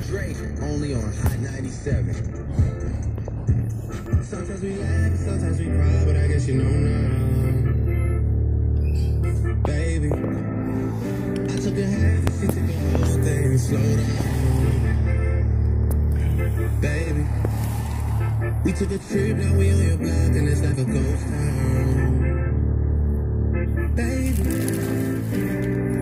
Drake, only on Hot 97. Sometimes we laugh, sometimes we cry, but I guess you know now. Baby, I took a half, she took the whole thing. Slow down. Baby, we took a trip, now we on your block, and it's like a ghost town. Baby,